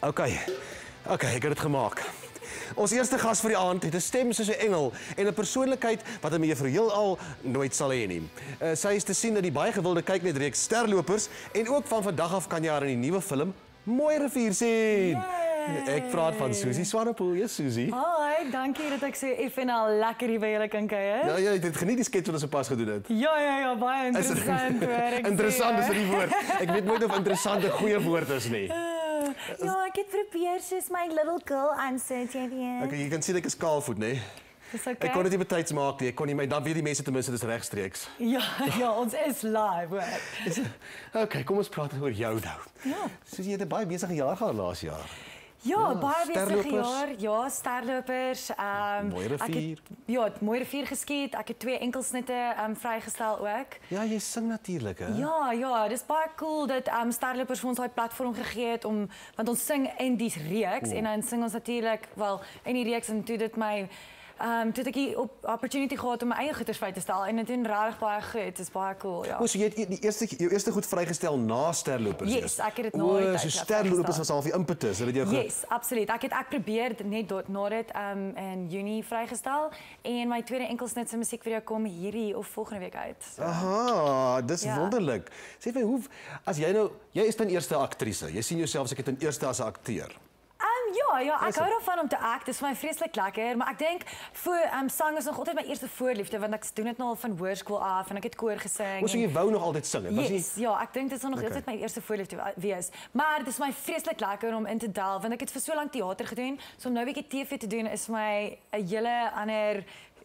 Okay, ek het dit gemaak. Ons eerste gas vir die aand het 'n stem soos 'n engel en 'n persoonlikheid wat hom juffrou heelal nooit sal hê nie. Sy is te sien in die baie gewilde kyk net reeks Sterlopers en ook van vandag af kan jy haar in die nuwe film Mooi Rivier sien. Ek praat van Susie Swanepoel, ja Susie. Hi, dankie dat ek so effens al lekker hier by julle kan kuier. Ja, jy het geniet die skets wat ons sopas gedoen het. Ja, baie interessant hoor. Interessant is die woord. Ek weet nooit of interessant 'n goeie woord is nie. Ja, ek het probeer soos my little girl aansit, jy weet. Okay, jy kan sien ek is kaalvoet, né? Dis okay. Ek kon dit nie betyds maak nie. Ek kon nie my dan weet die mense ten minste dis regstreeks. Ja, ons is live hoor. Okay, kom ons praat oor jou nou. Ja. Soos jy het 'n baie besige jaar gehad laas jaar. Ja, baie besige Sterlopers. jaar. Ja, Sterlopers. Mooi Rivier. Het Mooi Rivier geskiet. Ek het 2 enkelsnitte vrygestel ook. Ja, jy sing natuurlik, hè? Ja, dis baie cool dat Sterlopers vir ons daai platform gegee het want ons sing in die reeks en dan sing ons natuurlik wel in die reeks en toe dit my toe het ek die opportunity gehad om my eie goeders vry te stel en dit doen regtig baie goed. Dis baie cool, ja. So jy het jou eerste goed vrygestel na Sterlopers. Yes, ek het dit nooit. So Sterlopers was al die impetus, het jou Yes, absoluut. Ek probeer net na dit in Junie vrygestel en my tweede enkelsnit se musiekvideo kom hierdie of volgende week uit. So. Aha, dis wonderlik. Sê vir hoe as jy is dan eerste aktrise. Jy sien jouself as ek het in eerste as 'n akteur. Ja, ek hou daarvan om te act. Dit is vir my vreeslik lekker, maar ek dink sang is nog altyd my eerste voorliefde want ek doen dit nou al van hoërskool af en ek het koor gesing. So jy wou nog altyd sing, was jy? Ja, ek dink dit sal nog altyd my eerste voorliefde wees. Maar dit is my vreeslik lekker om in te delf want ek het vir so lank teater gedoen, so om nou 'n bietjie TV te doen is vir my 'n hele ander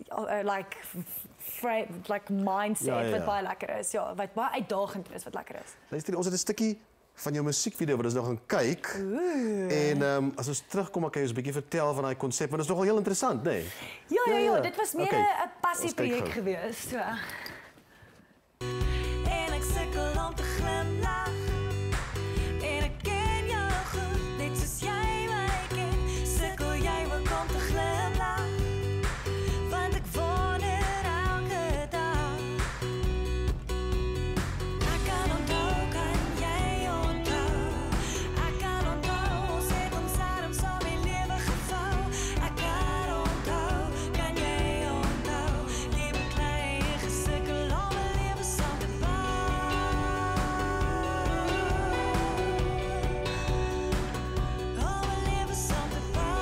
mindset wat baie lekker is. Ja, wat baie uitdagend is wat lekker is. Luister, ons het 'n stukkie van jou musiekvideo wat ons nou gaan kyk. En as ons terugkom, kan jy ons 'n bietjie vertel van daai konsep want dit is nogal heel interessant, né? Nee? Ja, dit was meer 'n passieprojek geweest, so. En ek sukkel om te glimlag. En ek ken jou goed, net soos jy my ken. Sukkel jy ook om te glimlag? Want ek wonder elke dag. Ek kan onthou, kan jy onthou? Ek kan onthou, ons het ons arms om my lewe gevou. Ek kan onthou, kan jy onthou? Liewe klein gesukkel om 'n lewe saam te bou. Om 'n lewe saam te bou.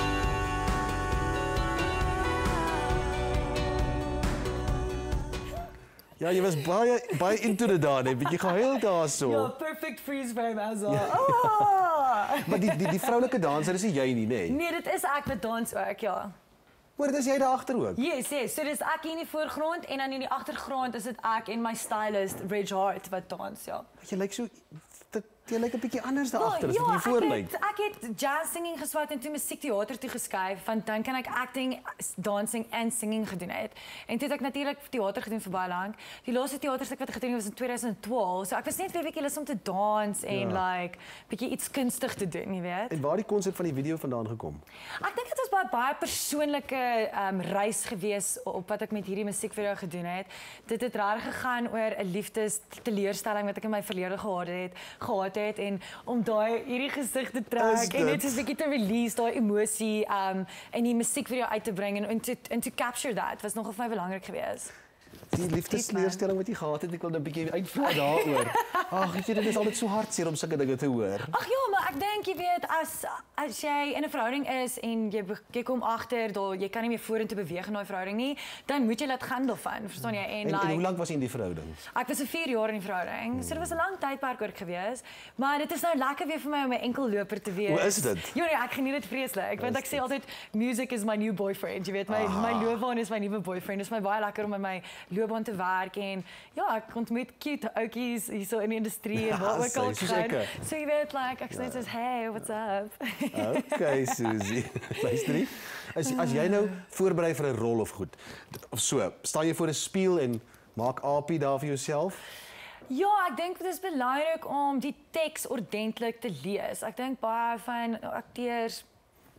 Ja, jy was baie into dit daar, net bietjie gehuil daarso. Ja, perfect freeze frame as well. Maar die vroulike danser is nie jy nie, né? Nee, dit is ek wat dans ook, ja. Maar dit is jy daar agter ook. Yes. So dis ek hier in die voorgrond en dan in die agtergrond is dit ek en my stylist Reg Hart wat dans, ja. Jy lyk so jy lyk 'n bietjie anders daar agter as Ja, wat jy voorlyk. ek het jazz singing geswat en toe musiekteater toe geskuif want dan kan ek acting, dancing en singing gedoen het. En toe het ek natuurlik teater gedoen vir baie lank. Die laaste teaterstuk wat ek gedoen het was in 2012. So ek was net 'n bietjie lus om te dans en bietjie iets kunstig te doen, jy weet. En waar die konsep van die video vandaan gekom? Ek dink dit was baie persoonlike reis gewees op wat ek met hierdie musiekvideo gedoen het. Dit het regtig gegaan oor 'n liefdesteleurstelling wat ek in my verlede gehad het en om hierdie gesig te trek en net 'n bietjie te release daai emosie in die musiekvideo uit te bring en to capture that was nogal vir my belangrik geweest. Die liefdesleerstelling wat jy gehad het, ek wil 'n bietjie uitvra daaroor. Ag, jy dit is altyd so hartseer om sulke dinge te hoor. Ag ja, maar ek dink jy weet as jy in 'n verhouding is en jy kom agter dat jy kan nie meer vorentoe beweeg in daai verhouding nie, dan moet jy laat gaan daarvan, verstaan jy? En hoe lank was jy in die verhouding? Ek was 4 jaar in die verhouding. So dit was 'n lang tydperk ook geweest, maar dit is nou lekker weer vir my om 'n enkelloper te wees. Hoe is dit? Ja, nee, ek geniet dit vreeslik. Want ek sê altyd music is my new boyfriend. Jy weet, my loopbaan is my nuwe boyfriend. Dit is my baie lekker om met my loopbaan te werk en ja, ek ontmoet cute ouetjies hierso in die industrie en waar ook al gaan. So jy weet, ek sê net hey, what's up? Okay, Susie. Luister, as jy nou voorberei vir 'n rol of goed, of so, staan jy voor 'n spieël en maak apie daar vir jouself? Ja, ek dink dit is belangrik om die teks ordentlik te lees. Ek dink baie van akteurs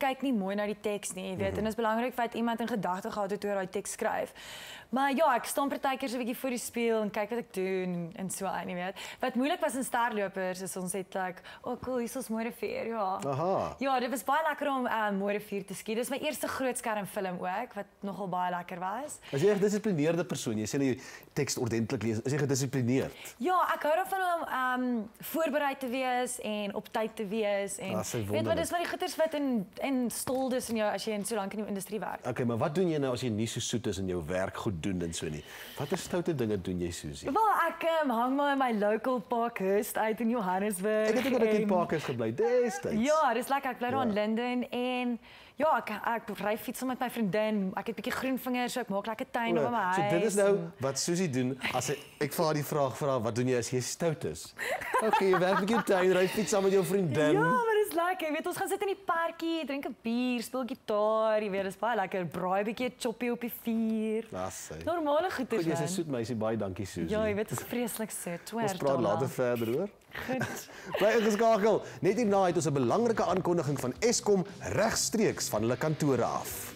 kyk nie mooi na die teks nie, jy weet. En dit is belangrik dat iemand in gedagte gehad het hoe hy daai teks skryf. Maar ja, ek staan partykeer so 'n bietjie voor die spieël en kyk wat ek doen en so aan, jy weet. Wat moeilik was in sterlopers is ons het cool, hier is ons mooi rivier, ja. Aha. Ja, dit was baie lekker om mooi rivier te skiet. Dis my eerste grootskermfilm ook wat nogal baie lekker was. As jy 'n gedissiplineerde persoon, jy sê jy teks ordentlik lees, is jy gedissiplineerd? Ja, ek hou daarvan om voorberei te wees en op tyd te wees en Sy weet wat wonderlik. dis wat die goeters wat in stol is in jou as jy in so lank in die industrie werk. Okay, maar wat doen jy nou as jy nie so soet is in jou werk goed doen en so nie? Watter stoute dinge doen jy, Susie? Wel, ek hang maar in my local Parkhurst uit in Johannesburg. Ek het ook dat jy en- Parkhurst gebly destyds. Ja, dis lekker. Ek bly daar in Ja. Linden en ja, ek ry fiets met my vriendin. Ek het 'n bietjie groen vingers, so ek maak lekker tuin by my huis. So dit is nou wat Susie doen as ek vra die vraag vra wat doen jy as jy stout is? Okay, jy werk met jou tuin, ry fiets saam met jou vriendin. Ja, maar dis lekker. Jy weet, ons gaan sit in die parkie, drink 'n bier, speel gitaar, jy weet, dis baie lekker. Braai 'n bietjie 'n choppie op die vuur. Sy. Normale goeders. Goed, jy's 'n man. soet meisie, baie dankie Susie. Ja, jy weet, dit is vreeslik soet. Ons praat later verder hoor. Goed. Bly ingeskakel. Net hierna het ons 'n belangrike aankondiging van Eskom regstreeks van hulle kantore af.